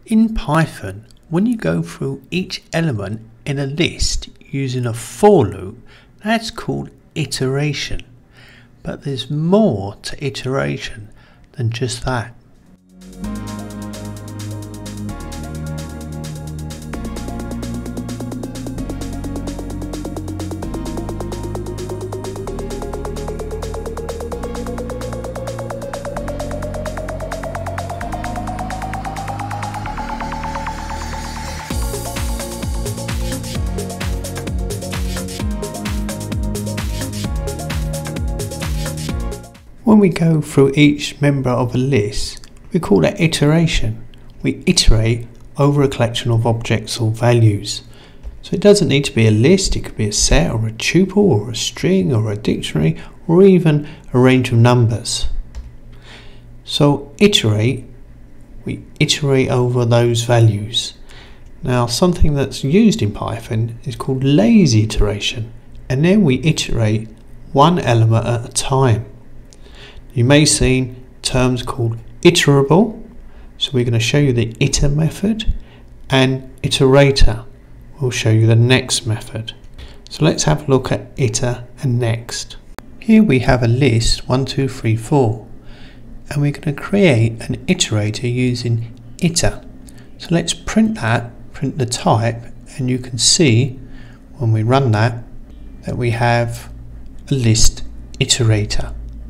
In Python, when you go through each element in a list using a for loop, that's called iteration. But there's more to iteration than just that. When we go through each member of a list, we call that iteration. We iterate over a collection of objects or values. So it doesn't need to be a list, it could be a set or a tuple or a string or a dictionary or even a range of numbers. So iterate, we iterate over those values. Now something that's used in Python is called lazy iteration, and then we iterate one element at a time. You may see terms called iterable, so we're going to show you the iter method, and iterator will show you the next method. So let's have a look at iter and next. Here we have a list 1, 2, 3, 4, and we're going to create an iterator using iter. So let's print that, print the type, and you can see when we run that we have a list iterator.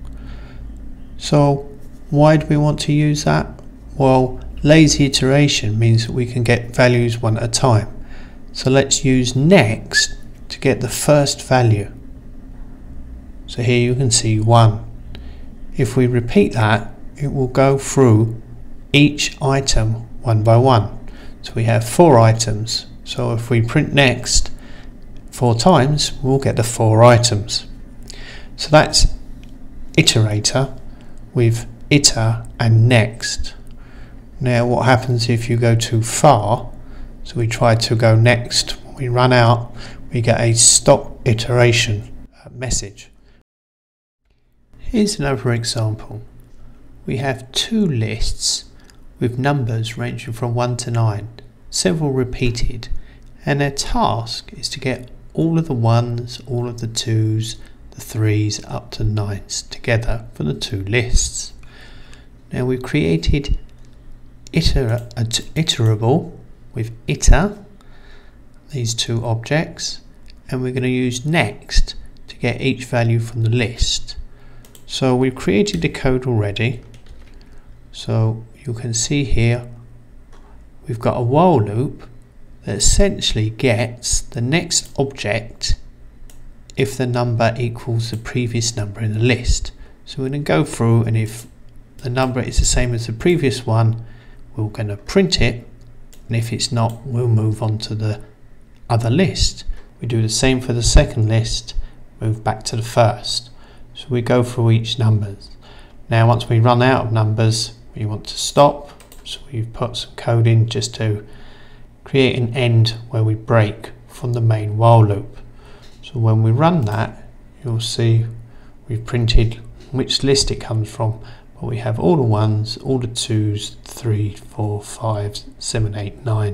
So why do we want to use that? Well, lazy iteration means that we can get values one at a time. So let's use next to get the first value. So here you can see 1. If we repeat that, it will go through each item one by one. So we have 4 items. So if we print next 4 times, we'll get the 4 items. So that's iterator with iter and next. Now what happens if you go too far? So we try to go next, when we run out, we get a stop iteration message. Here's another example. We have 2 lists with numbers ranging from 1 to 9, several repeated, and their task is to get all of the 1s, all of the 2s, the 3s up to 9s together for the 2 lists. Now we've created iterable with iter, these 2 objects, and we're going to use next to get each value from the list. So we've created the code already, so you can see here we've got a while loop that essentially gets the next object if the number equals the previous number in the list. So we're going to go through, and if the number is the same as the previous one, we're going to print it, and if it's not, we'll move on to the other list. We do the same for the second list, move back to the first. So we go through each number. Now once we run out of numbers, we want to stop, so we've put some code in just to create an end where we break from the main while loop. So when we run that, you'll see we've printed which list it comes from, but we have all the 1s, all the 2s, 3, 4, 5, 7, 8, 9.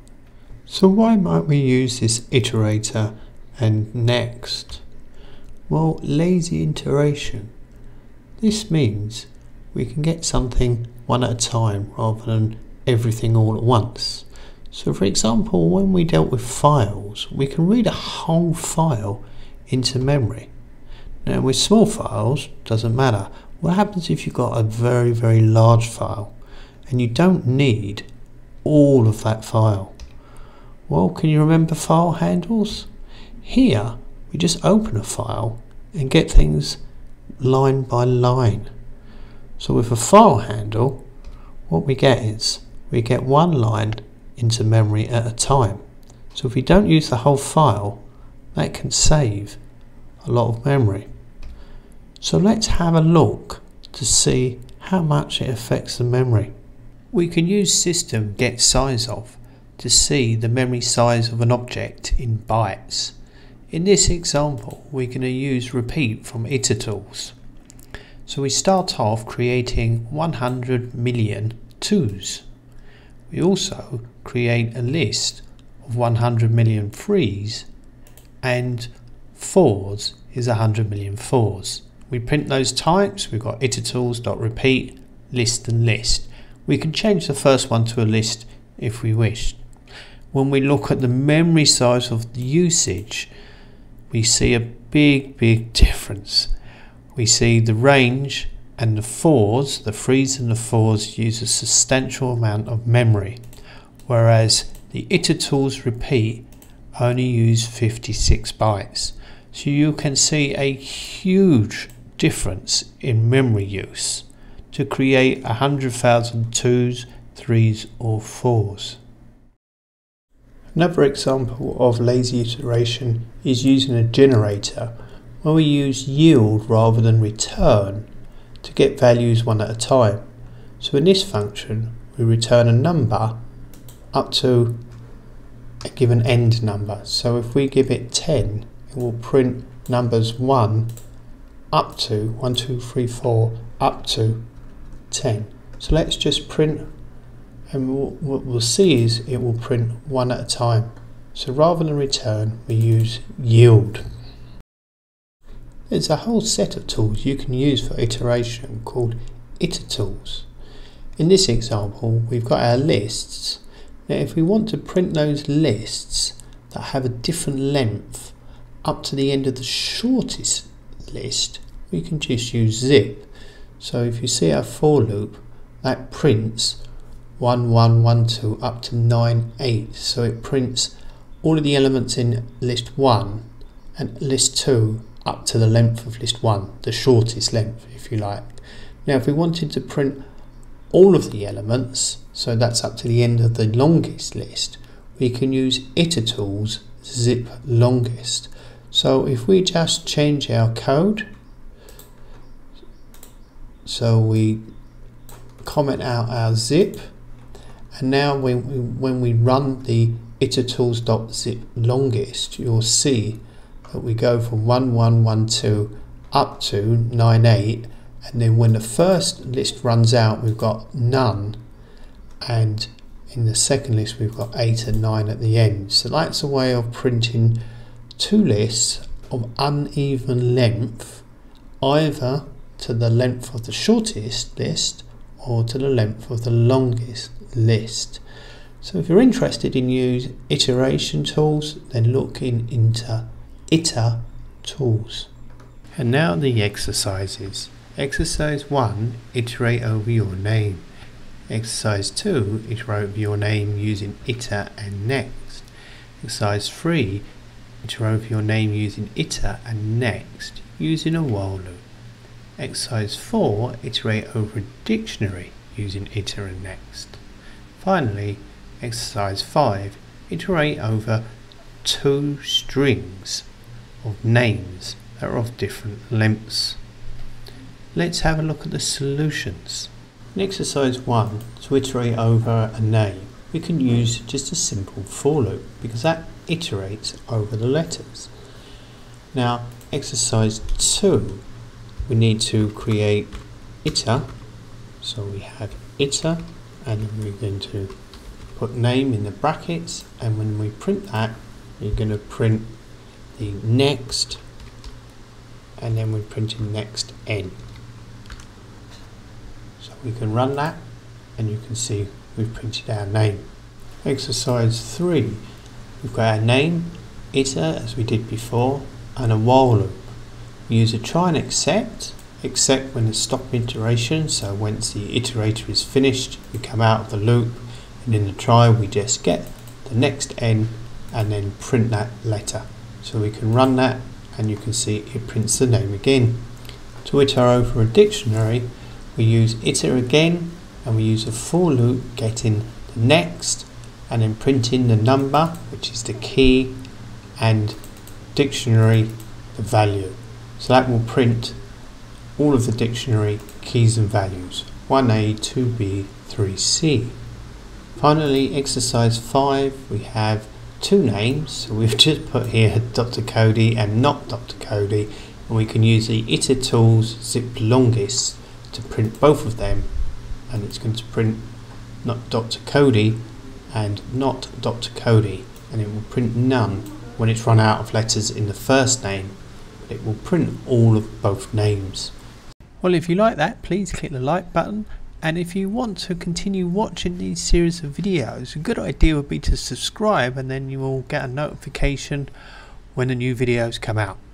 So why might we use this iterator and next? Well, lazy iteration. This means we can get something one at a time rather than everything all at once. So for example, when we dealt with files, we can read a whole file into memory. Now with small files, doesn't matter. What happens if you've got a very, very large file and you don't need all of that file? Well, can you remember file handles? Here, we just open a file and get things line by line. So with a file handle, what we get is, we get one line into memory at a time. So if we don't use the whole file, that can save a lot of memory. So let's have a look to see how much it affects the memory. We can use system get size of to see the memory size of an object in bytes. In this example, we're going to use repeat from itertools. So we start off creating 100 million 2s. we also create a list of 100 million threes and fours is 100 million fours. We print those types. We've got itertools.repeat, list and list. We can change the first one to a list if we wish. When we look at the memory size of the usage, we see a big difference. We see the range and the fours, the threes and the fours, use a substantial amount of memory, whereas the itertools repeat only use 56 bytes. So you can see a huge difference in memory use to create 100,000 twos, threes or fours. Another example of lazy iteration is using a generator where we use yield rather than return to get values one at a time. So in this function we return a number up to a given end number. So if we give it 10, it will print numbers 1 up to 1, 2, 3, 4 up to 10. So let's just print, and what we'll see is it will print one at a time. So rather than return, we use yield. There's a whole set of tools you can use for iteration called itertools. In this example, we've got our lists. Now if we want to print those lists that have a different length up to the end of the shortest list, we can just use zip. So if you see our for loop, that prints 1, 1, 1, 2 up to 9, 8. So it prints all of the elements in list 1 and list 2 up to the length of list 1, the shortest length if you like. Now if we wanted to print all of the elements, so that's up to the end of the longest list, we can use itertools zip longest. So if we just change our code, so we comment out our zip, and now when we run the itertools.zip longest, you'll see that we go from 1, 1, 1, 2 up to 9, 8, and then when the first list runs out we've got none, and in the second list we've got 8 and 9 at the end. So that's a way of printing two lists of uneven length, either to the length of the shortest list or to the length of the longest list. So if you're interested in using iteration tools, then look into iter tools. And now the exercises. Exercise 1, iterate over your name. Exercise 2, iterate over your name using iter and next. Exercise 3, iterate over your name using iter and next using a while loop. Exercise 4, iterate over a dictionary using iter and next. Finally, exercise 5, iterate over two strings of names that are of different lengths. Let's have a look at the solutions. In exercise 1, to iterate over a name, we can use just a simple for loop because that iterates over the letters. Now, exercise 2, we need to create iter. So we have iter, and then we're going to put name in the brackets, and when we print that, we're going to print the next, and then we're printing next n. So we can run that, and you can see we've printed our name. Exercise 3, we've got our name, iter as we did before, and a while loop. We use a try and except when it's stop iteration, so once the iterator is finished we come out of the loop, and in the try we just get the next n and then print that letter. So we can run that and you can see it prints the name again. To iter over a dictionary, we use iter again, and we use a for loop getting the next and then printing the number, which is the key, and dictionary, the value. So that will print all of the dictionary keys and values, 1A, 2B, 3C. Finally, exercise 5, we have two names, so we've just put here Dr Codie and not Dr Codie, and we can use the itertools zip longest to print both of them, and it's going to print not Dr Codie and not Dr Codie, and it will print none when it's run out of letters in the first name, but it will print all of both names. Well, if you like that, please click the like button, and if you want to continue watching these series of videos, a good idea would be to subscribe, and then you will get a notification when the new videos come out.